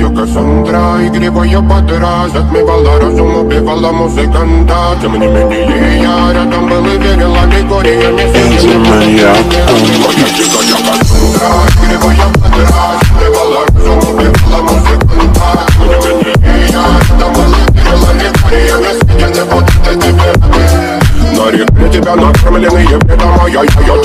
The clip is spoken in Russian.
ее Кассандра. Игривая подра затмевала разум, убивала музыканта. Тем не менее я рядом был и верила легориями. Моя дикая Кассандра. Игривая подра затмевала разум, убивала музыканта. Тем не менее я рядом был и верила легориями. Я не буду тебе. На реке тебя накормленные бредом,